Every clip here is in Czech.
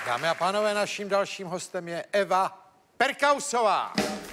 Dámy a pánové, naším dalším hostem je Eva Perkausová.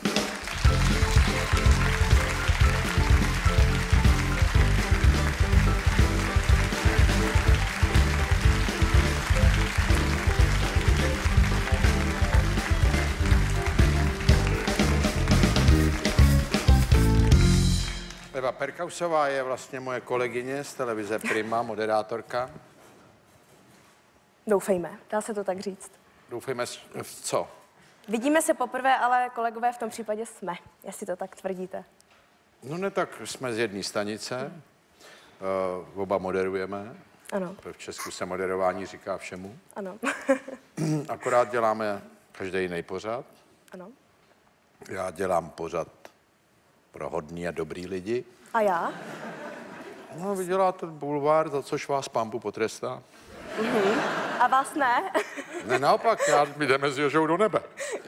Eva Perkausová je vlastně moje kolegyně z televize Prima, moderátorka. Doufejme, dá se to tak říct. Doufejme v co? Vidíme se poprvé, ale kolegové v tom případě jsme, jestli to tak tvrdíte. No ne, tak jsme z jedné stanice, oba moderujeme. Ano. V Česku se moderování říká všemu. Ano. Akorát děláme každý jiný pořad. Ano. Já dělám pořad pro hodný a dobrý lidi. A já? No, vy děláte bulvár, za což vás pambu potrestá. A vás ne? Ne, naopak, my jdeme s Jožou do nebe.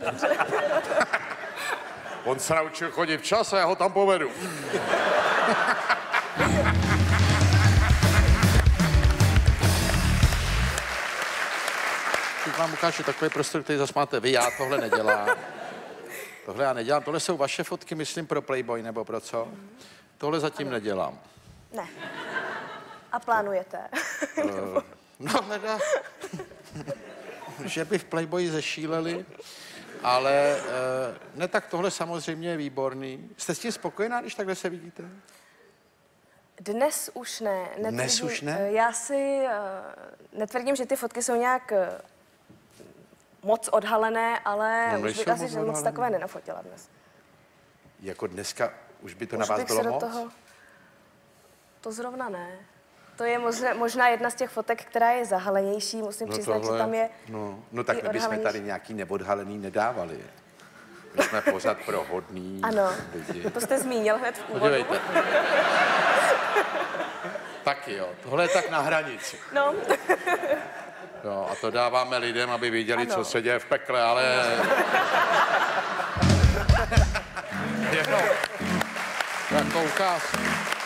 On se naučil chodit včas a já ho tam povedu. Teď vám ukážu takový prostor, který zase máte vy, já tohle nedělám. Tohle já nedělám. Tohle jsou vaše fotky, myslím, pro Playboy nebo pro co? Tohle zatím nedělám. Ne. A plánujete? No, hledá, že by v Playboyi zešíleli, ale ne, tak tohle samozřejmě je výborný. Jste s tím spokojená, když takhle se vidíte? Dnes už ne. Dnes už ne? Já si netvrdím, že ty fotky jsou nějak moc odhalené, ale No, už bych nejsou asi moc že moc odhalené. takové nenafotila dnes. Jako dneska už by to na Už vás bych bylo se do moc? toho... To zrovna ne. To je možná jedna z těch fotek, která je zahalenější. Musím přiznat, že tam je No tak my bychom tady nějaký neodhalený nedávali. My jsme pořád pro hodný Ano, lidi. to jste zmínil hned v úvodu. Podívejte. Taky jo, tohle je tak na hranici. No, Jo, a to dáváme lidem, aby viděli, Ano. co se děje v pekle, ale... Jenom jako ukázku.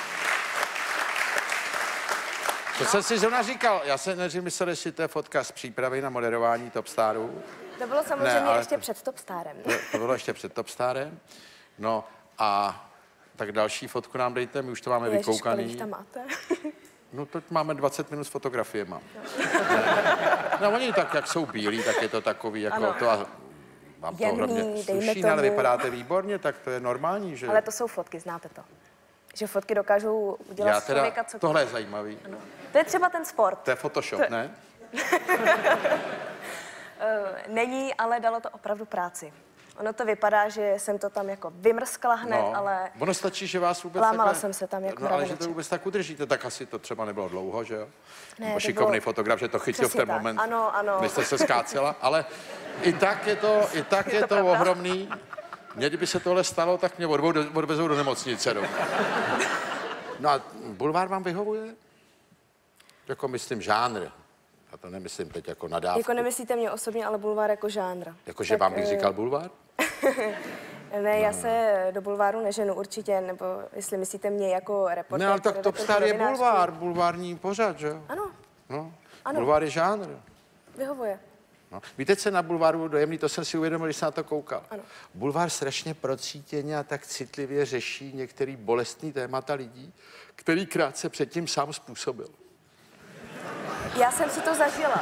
To jsem si zrovna říkal, já jsem nejdřív myslel, jestli to je fotka z přípravy na moderování Top Starů. to bylo samozřejmě Ne, ale ještě to- před Topstarem. To bylo ještě před Top Starem. No a tak další fotku nám dejte, my už to máme Ježiš, kolik vykoukaný. jich tam máte? No teď máme 20 minut s fotografiema. No oni tak, jak jsou bílí, tak je to takový, jako Ano. to a vám to Jemný, hlavně dejme sluší, ale tomu. vypadáte výborně, tak to je normální, že? Ale to jsou fotky, znáte to. Že fotky dokážou udělat Já z teda, člověka cokoliv. tohle je zajímavý. Ano. To je třeba ten sport. To je Photoshop, ne? Není, ale dalo to opravdu práci. Ono to vypadá, že jsem to tam jako vymrskla hned, ale Ono stačí, že vás vůbec lámala takhle... jsem se tam jako No ale že to mraveneček. vůbec tak udržíte, tak asi to třeba nebylo dlouho, že jo? Ne, Nebo to šikovný bylo- fotograf, že to chytil v Přesně ten tak. moment, Ano, ano. než jste se skácela, ale i tak je to pravda. ohromný. Mně, kdyby se tohle stalo, tak mě odvezou do nemocnice. No a bulvár vám vyhovuje? Jako myslím žánr. Já to nemyslím teď jako nadávku. Jako nemyslíte mě osobně, ale bulvár jako žánr. Jakože Tak, vám bych říkal bulvár? Ne, já se do bulváru neženu určitě, nebo jestli myslíte mě jako reportér. Ne, ale tak Top Star je novinářky. bulvár, bulvární pořad, že jo? Ano, No, Ano. bulvár je žánr. vyhovuje. No. Víte, co je na bulváru dojemný, to jsem si uvědomil, když jsem na to koukal. Ano. Bulvár strašně procítěně a tak citlivě řeší některý bolestný témata lidí, který krátce předtím sám způsobil. Já jsem si to zažila.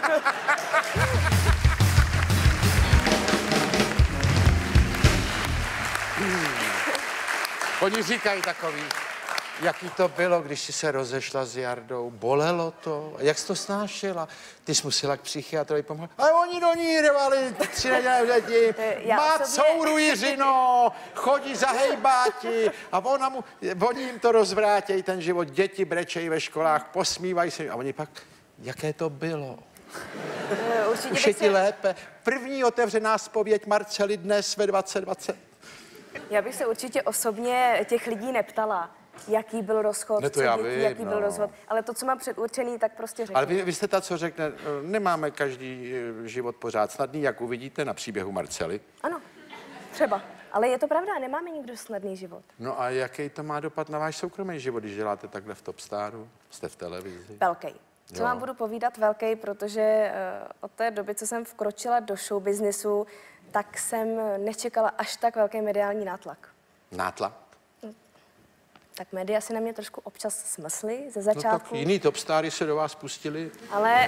Oni říkají takový, jaký to bylo, když jsi se rozešla s Jardou, bolelo to, jak jsi to snášela, ty jsi musela k psychiatrovi pomoct, ale oni do ní rvali 3 neděle děti, Já má osobně- couru Jiřino, chodí za hejbáti a oni jim to rozvrátějí ten život, děti brečejí ve školách, posmívají se a oni pak, jaké to bylo. Určitě Už bych je ti se, lépe. První otevřená zpověď Marcely dnes ve 2020. já bych se určitě osobně těch lidí neptala, jaký byl rozchod, Ne, to co já dětí, vím, jaký byl no. rozvod. Ale to, co mám předurčený, tak prostě řeknu. Ale vy jste ta, co řekne, nemáme každý život pořád snadný, jak uvidíte na příběhu Marcely. Ano, třeba. Ale je to pravda, nemáme nikdo snadný život. No a jaký to má dopad na váš soukromý život, když děláte takhle v Top Staru? Jste v televizi? Velkej. Co vám budu povídat velký, protože od té doby, co jsem vkročila do showbiznesu, tak jsem nečekala až tak velký mediální nátlak. Nátlak? Tak média si na mě trošku občas smysly ze No začátku. tak jiný topstáry se do vás pustili. Ale...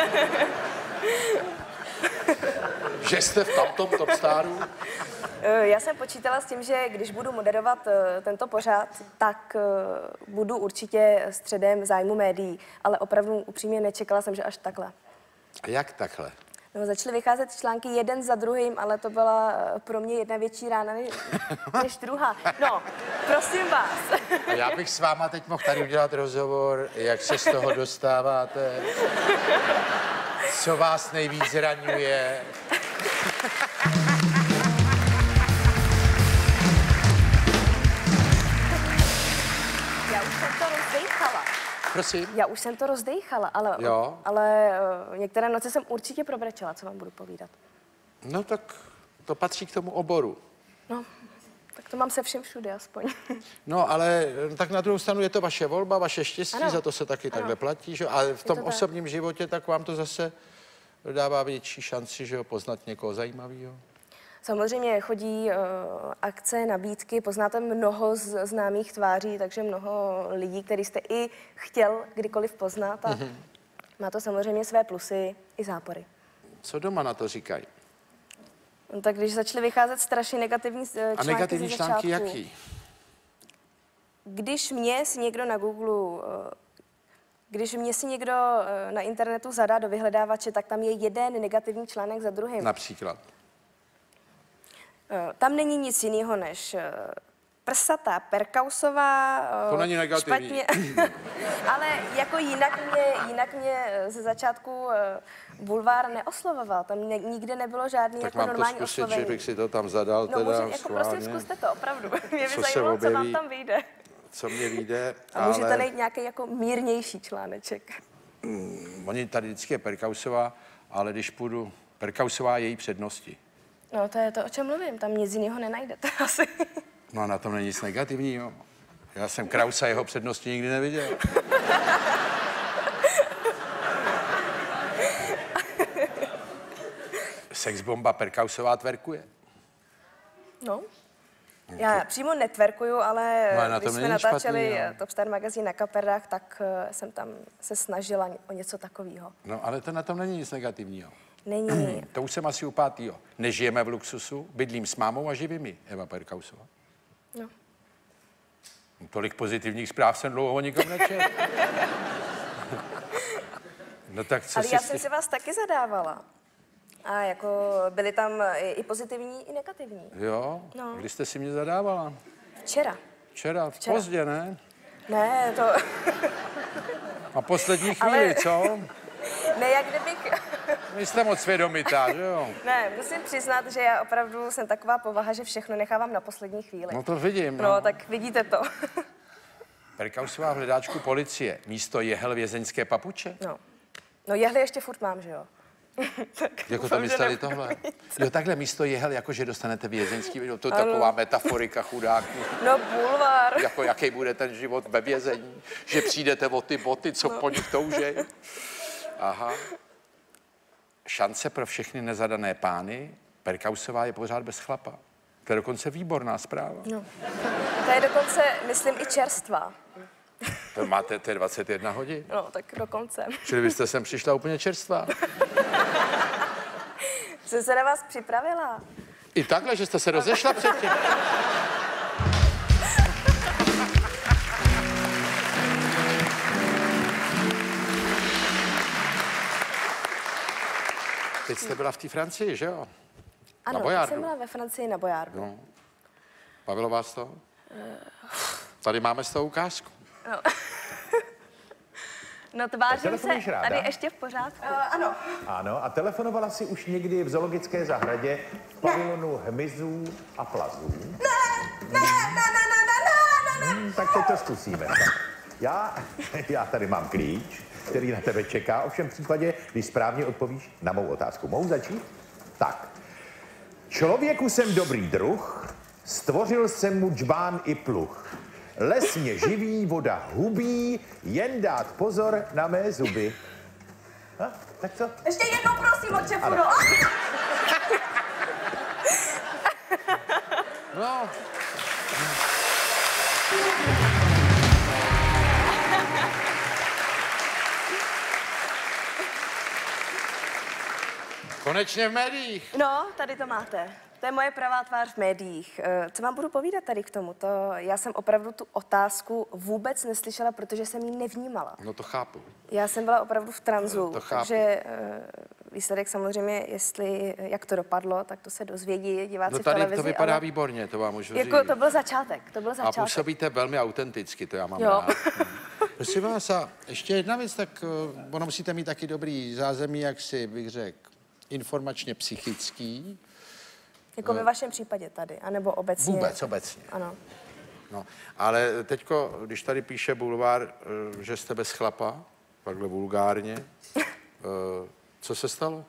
Že jste v tamtom topstáru? Já jsem počítala s tím, že když budu moderovat tento pořad, tak budu určitě středem zájmu médií, ale opravdu upřímně nečekala jsem, že až takhle. A jak takhle? No, začaly vycházet články jeden za druhým, ale to byla pro mě jedna větší rána než druhá. No, prosím vás. A já bych s váma teď mohl tady udělat rozhovor, jak se z toho dostáváte, co vás nejvíc zraňuje. Já už jsem to rozdejchala. Prosím? Já už jsem to rozdejchala, ale některé noci jsem určitě probrečela, co vám budu povídat. No tak to patří k tomu oboru. No, tak to mám se všem všude aspoň. No, ale tak na druhou stranu je to vaše volba, vaše štěstí, ano. za to se taky takhle platí, že? Ale v tom osobním životě tak vám to zase dává větší šanci, že jo, poznat někoho zajímavého. Samozřejmě chodí akce, nabídky, poznáte mnoho známých tváří, takže mnoho lidí, který jste i chtěl kdykoliv poznat a má to samozřejmě své plusy i zápory. Co doma na to říkají? No, tak když začaly vycházet strašně negativní články A negativní ze články začátku, jaký? Když mě si někdo na Google, když mě si někdo na internetu zadá do vyhledávače, tak tam je jeden negativní článek za druhým. Například. Tam není nic jiného než prsatá Perkausová. To není negativní. Špatně, ale jako jinak mě ze začátku bulvár neoslovoval. Tam nikde nebylo žádný Tak jako mám to normální zkusit, oslovení. že bych si to tam zadal No, teda jako schválně. prosím, zkuste to, opravdu. Mě by Co se zajímalo, co vám objeví. tam vyjde. Co mě vyjde, A může to ale najít nějaký jako mírnější článeček. oni tady vždycky je Perkausová, ale když půjdu, Perkausová je její přednosti. No, to je to, o čem mluvím. Tam nic jiného nenajdete asi. No a na tom není nic negativního. Já jsem Krausa jeho přednosti nikdy neviděl. Sexbomba Perkausová tverkuje. No. Já přímo netverkuju, ale No, na když tom jsme není natáčeli špatný, no. Top Star magazín na Kaperdách, tak jsem tam se snažila o něco takového. No ale to na tom není nic negativního. Není. To už jsem asi u pátýho. Nežijeme v luxusu, bydlím s mámou a živými, Eva Perkausová. No. Tolik pozitivních zpráv jsem dlouho o nikom nečetl. No tak co Ale si já jsem si vás taky zadávala. A jako byly tam i pozitivní, i negativní. Jo? No. Kdy jste si mě zadávala? Včera. Včera. Pozdě, ne? Ne, to... A poslední chvíli, Ale- co? Ne, jak kdybych... Vy jste moc svědomitá, že jo? Ne, musím přiznat, že já opravdu jsem taková povaha, že všechno nechávám na poslední chvíli. No to vidím, No, tak vidíte to. Perkausová v hledáčku policie. Místo jehel vězeňské papuče? No jehly ještě furt mám, že jo? Jako to mysleli tohle? Jo, takhle místo jehel, jakože dostanete vězeňský, to je taková metaforika chudáků. No, bulvár. Jako jaký bude ten život ve vězení, že přijdete o ty boty, co po nich toužej. Aha. Šance pro všechny nezadané pány. Perkausová je pořád bez chlapa. To je dokonce výborná zpráva. No. To je dokonce, myslím, i čerstvá. To máte, to je 21 hodin. No, tak dokonce. Čili vy jste sem přišla úplně čerstvá. Jsem se na vás připravila. I takhle, že jste se rozešla předtím. Teď jste byla v té Francii, že jo? Ano, teď Boyardu. jsem byla ve Francii na Boyardu. No. Bavilo vás to? Tady máme z toho ukázku. No tvářím se, telefonuješ ráda? tady ještě v pořádku. Ano. Ano, a telefonovala si už někdy v zoologické zahradě v pavilonu hmyzů a plazů? Ne. Tak teď to zkusíme. Já tady mám klíč, který na tebe čeká, ovšem v případě, když správně odpovíš na mou otázku. Mohu začít? Tak. Člověku jsem dobrý druh, stvořil jsem mu džbán i pluh. Les mě živí, voda hubí, jen dát pozor na mé zuby. Tak co? Ještě jednou prosím od šefu, no. No. Konečně v médiích. No, tady to máte. To je moje pravá tvář v médiích. Co vám budu povídat tady k tomu? Já jsem opravdu tu otázku vůbec neslyšela, protože jsem ji nevnímala. No to chápu. Já jsem byla opravdu v tranzu, To chápu. takže výsledek samozřejmě, jak to dopadlo, tak to se dozvědí diváci No v tady televizi. to vypadá ale výborně, to vám můžu říct. jako to byl začátek, A působíte velmi autenticky, to já mám Jo. rád. Prosím vás, a ještě jedna věc, tak ono musíte mít taky dobrý zázemí, jak si bych řekl, informačně psychický. Jako ve vašem případě tady, anebo obecně. Vůbec, obecně. Ano. No, ale teďko, když tady píše Bulvár, že jste bez chlapa, takhle vulgárně, co se stalo?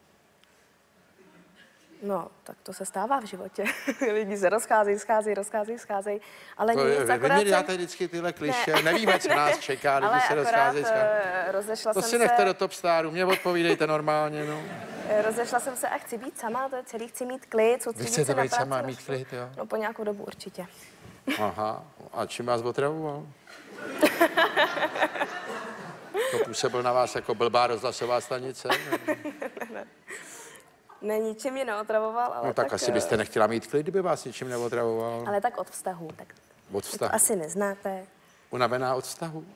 No, tak to se stává v životě. Lidi se scházejí, ale To nic, vy akorát mě dáte jsem... vždycky tyhle klišé, nevíme, co nás čeká, lidi ale se akorát rozcházejí. rozešla To jsem si nechte se... do Top Staru, mě odpovídejte normálně, no. Rozešla jsem se a chci být sama, to je celý, chci mít klid, Vy chcete být sama, mít klid, jo? No po nějakou dobu určitě. Aha, a čím vás otravoval? To působil na vás jako blbá rozhlasová stanice? Ne, ničím mě neotravoval, ale No tak asi byste nechtěla mít klid, kdyby vás ničím neotravoval. Ale tak od vztahu, tak Od to vztahu. asi neznáte. Unavená od vztahu?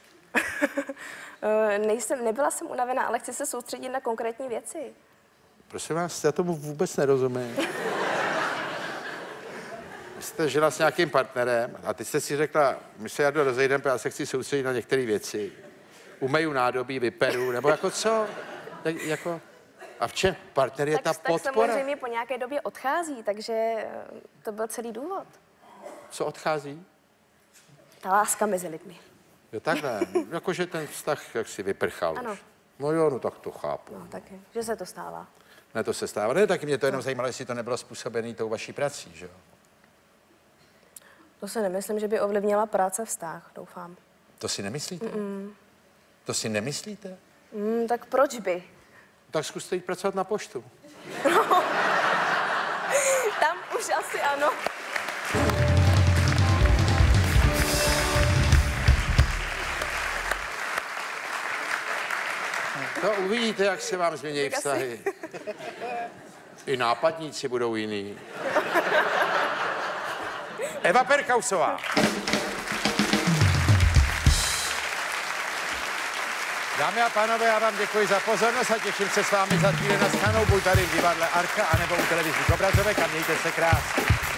Nebyla jsem unavená, ale chci se soustředit na konkrétní věci. Prosím vás, já tomu vůbec nerozumím. Vy jste žila s nějakým partnerem a teď jste si řekla, my se Jardo rozejdeme, já se chci soustředit na některé věci. Umeju nádobí, vyperu, nebo jako co? Tak jako... A v čem? Partner je ta Tak podpora. samozřejmě po nějaké době odchází, takže to byl celý důvod. Co odchází? Ta láska mezi lidmi. Jo, takhle. Jakože ten vztah jak si vyprchal. Ano. Už. No jo, no tak to chápu. No, tak je, že se to stává. Ne, to se stává. Ne, taky mě to jenom zajímalo, jestli to nebylo způsobené tou vaší prací, že jo? To si nemyslím, že by ovlivnila práce vztah, doufám. To si nemyslíte? To si nemyslíte? Tak proč by? Tak zkuste jít pracovat na poštu. Tam už asi ano. No, uvidíte, jak se vám změní Tak asi. vztahy. I nápadníci budou jiný. Eva Perkausová. Dámy a pánové, já vám děkuji za pozornost a těším se s vámi za týden na shledanou, buď tady v divadle Arka, anebo u televizních obrazovek a mějte se krásně.